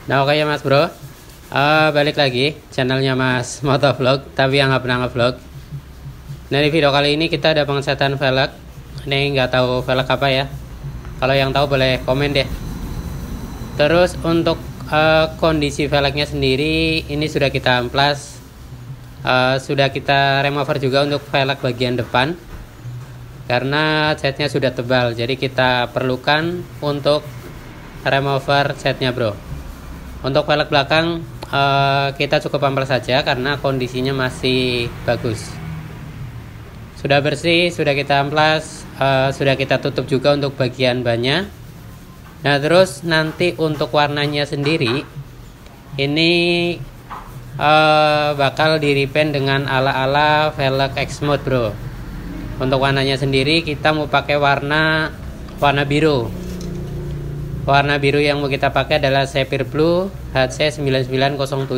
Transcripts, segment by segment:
Nah oke ya mas bro, balik lagi channelnya Mas Motovlog, tapi yang nggak pernah ngevlog. Nah di video kali ini kita ada pengecetan velg. Ini nggak tahu velg apa ya. Kalau yang tahu boleh komen deh. Terus untuk kondisi velgnya sendiri ini sudah kita amplas, sudah kita remover juga untuk velg bagian depan karena catnya sudah tebal. Jadi kita perlukan untuk remover catnya bro. Untuk velg belakang kita cukup amplas saja karena kondisinya masih bagus. Sudah bersih, sudah kita amplas, sudah kita tutup juga untuk bagian bannya. Nah terus nanti untuk warnanya sendiri ini bakal di repaint dengan ala-ala velg X-Mode bro. Untuk warnanya sendiri kita mau pakai warna biru. Warna biru yang mau kita pakai adalah Sapphire Blue HC9907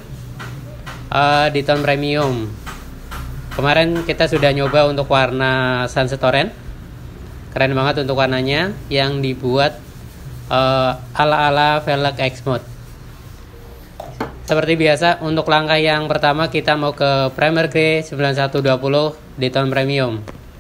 di tone premium. Kemarin kita sudah nyoba untuk warna Sunset Orange. Keren banget untuk warnanya yang dibuat ala-ala velg X-Mode. Seperti biasa untuk langkah yang pertama kita mau ke primer grey 9120 di tone premium.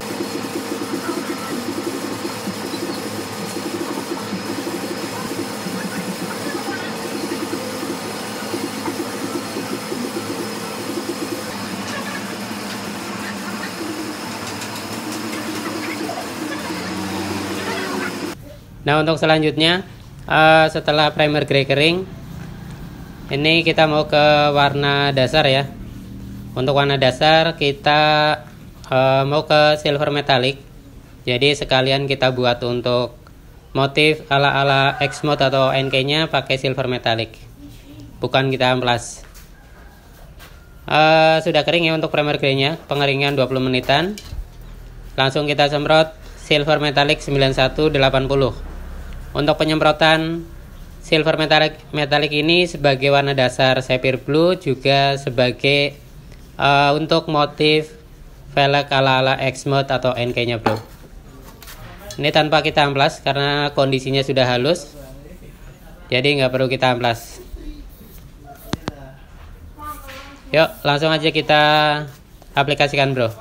Nah untuk selanjutnya setelah primer grey kering, ini kita mau ke warna dasar ya. Untuk warna dasar kita mau ke silver metallic. Jadi sekalian kita buat untuk motif ala-ala X-Mode atau NK nya pakai silver metallic, bukan kita amplas. Sudah kering ya untuk primer grey nya, pengeringan 20 menitan. Langsung kita semprot silver metallic 9180. Untuk penyemprotan silver metallic ini sebagai warna dasar Sapphire Blue, juga sebagai untuk motif velg ala-ala X-Mode atau NK nya bro. Ini tanpa kita amplas karena kondisinya sudah halus, jadi nggak perlu kita amplas. Yuk langsung aja kita aplikasikan bro.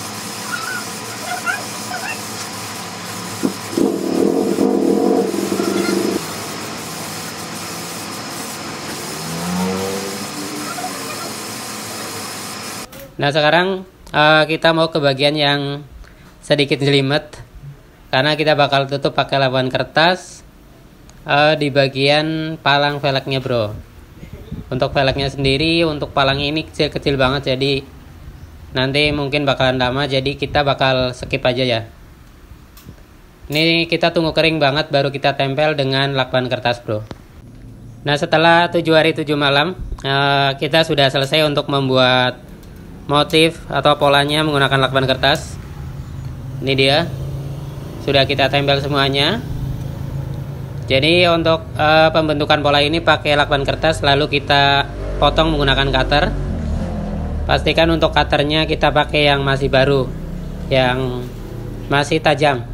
Nah sekarang kita mau ke bagian yang sedikit jelimet karena kita bakal tutup pakai lapisan kertas di bagian palang velgnya bro. Untuk velgnya sendiri, untuk palangnya ini kecil-kecil banget, jadi nanti mungkin bakalan lama, jadi kita bakal skip aja ya. Ini kita tunggu kering banget baru kita tempel dengan lakban kertas bro. Nah setelah 7 hari 7 malam kita sudah selesai untuk membuat motif atau polanya menggunakan lakban kertas. Ini dia, sudah kita tempel semuanya. Jadi untuk pembentukan pola ini pakai lakban kertas, lalu kita potong menggunakan cutter. Pastikan untuk cutternya kita pakai yang masih baru, yang masih tajam.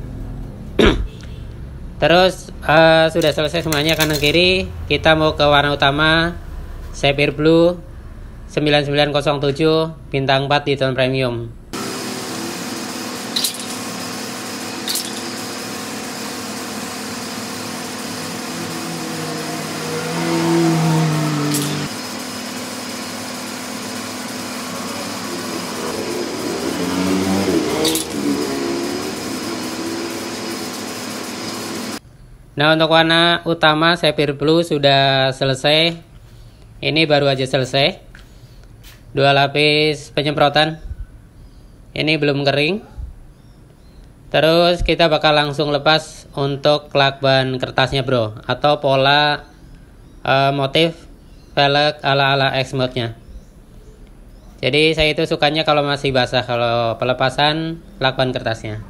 Terus sudah selesai semuanya kanan kiri. Kita mau ke warna utama Sapphire Blue 9907 bintang 4 di tone premium. Nah untuk warna utama Sapphire Blue sudah selesai. Ini baru aja selesai. 2 lapis penyemprotan. Ini belum kering. Terus kita bakal langsung lepas untuk lakban kertasnya bro, atau pola motif velg ala-ala X-Mode nya. Jadi saya itu sukanya kalau masih basah, kalau pelepasan lakban kertasnya.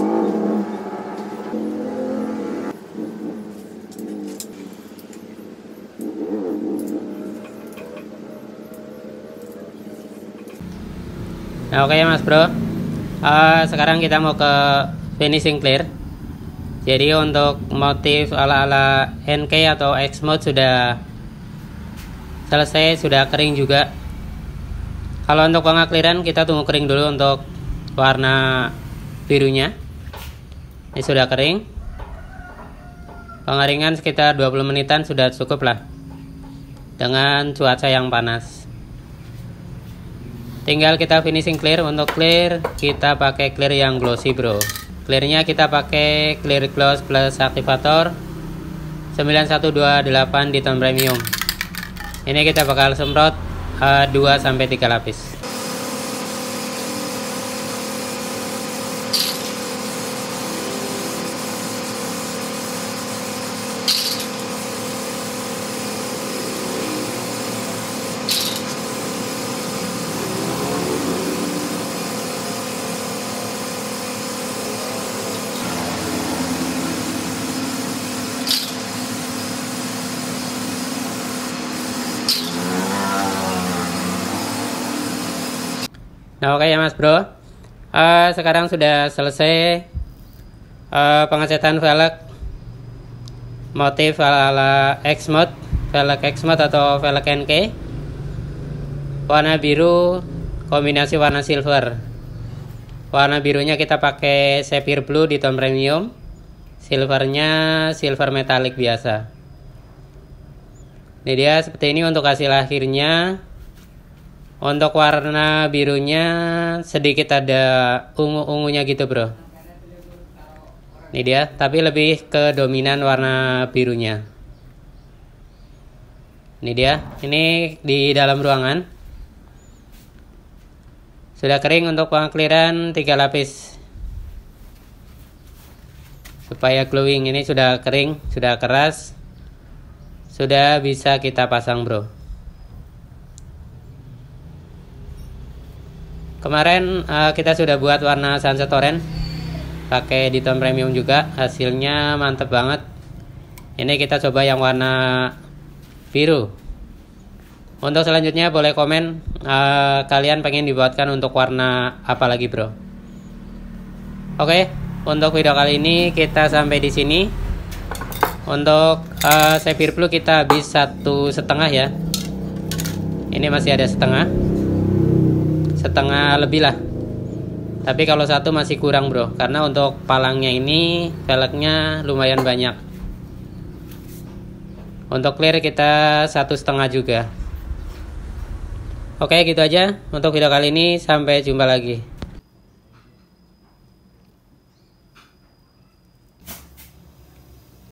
Nah oke ya mas bro, sekarang kita mau ke finishing clear. Jadi untuk motif ala-ala NK atau X-Mode sudah selesai, sudah kering juga. Kalau untuk pengakliran kita tunggu kering dulu untuk warna birunya. Ini sudah kering. Pengeringan sekitar 20 menitan sudah cukup lah, dengan cuaca yang panas. Tinggal kita finishing clear. Untuk clear kita pakai clear yang glossy bro. Clearnya kita pakai clear gloss plus aktivator 9128 di tone premium. Ini kita bakal semprot 2-3 lapis. Nah oke ya mas bro, sekarang sudah selesai pengecetan velg motif ala X-Mode, velg X-Mode atau velg NK, warna biru kombinasi warna silver. Warna birunya kita pakai sapphire blue di tone premium, silvernya silver metallic biasa. Ini dia seperti ini untuk hasil akhirnya. Untuk warna birunya sedikit ada ungu-ungunya gitu bro. Ini dia, tapi lebih ke dominan warna birunya. Ini dia, ini di dalam ruangan. Sudah kering untuk pengakliran 3 lapis. Supaya glowing, ini sudah kering, sudah keras. Sudah bisa kita pasang bro. Kemarin kita sudah buat warna sunset orange pakai di tone premium juga, hasilnya mantep banget. Ini kita coba yang warna biru. Untuk selanjutnya boleh komen kalian pengen dibuatkan untuk warna apa lagi bro. Oke, untuk video kali ini kita sampai di sini. Untuk sapphire blue kita habis 1,5 ya. Ini masih ada setengah lebih lah, tapi kalau satu masih kurang bro, karena untuk palangnya ini velgnya lumayan banyak. Untuk clear kita 1,5 juga. Oke gitu aja untuk video kali ini, sampai jumpa lagi.